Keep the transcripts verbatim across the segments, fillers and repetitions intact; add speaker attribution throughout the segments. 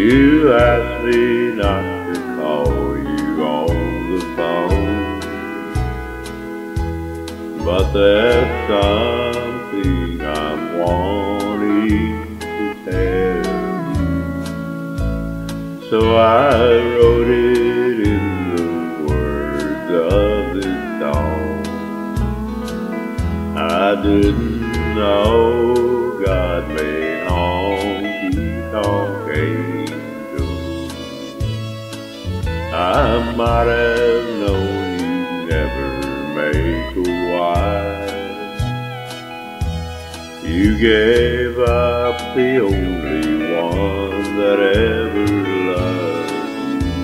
Speaker 1: You asked me not to call you on the phone, but there's something I'm wanting to tell you. So I wrote it in the words of this song. I didn't know God made honky-tonk angels. I might have known you'd never make a wife. You gave up the only one that ever loved you,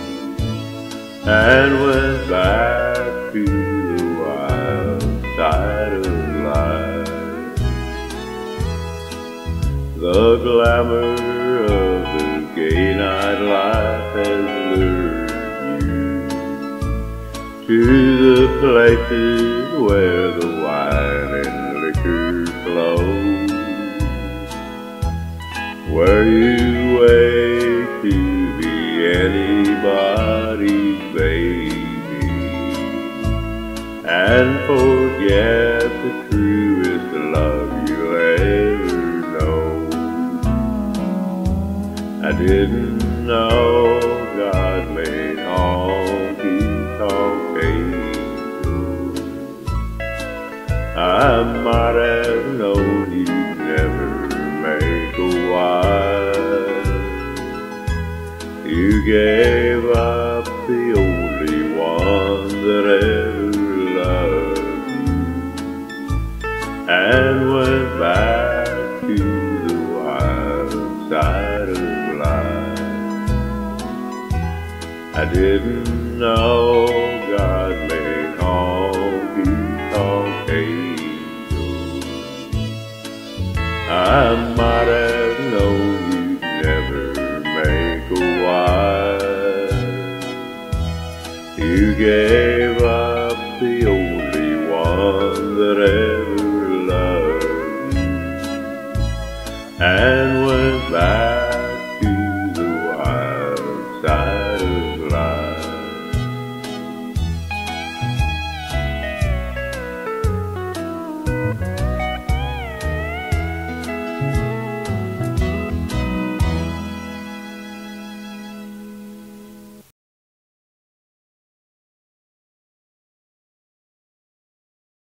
Speaker 1: and went back to the wild side of life. The glamour of the gay nightlife has lured you to the places where the wine and liquor flow, where you wait to be anybody's baby and forget the truest love you'll ever know. I didn't know God made honky-tonk angels. I might have known you'd never make a wife. You gave up the only one that ever loved you, and went back to the wild side of life. I didn't know God made honky-tonk angels. I might have known you'd never make a wife. You gave up the only one that ever loved you, and went back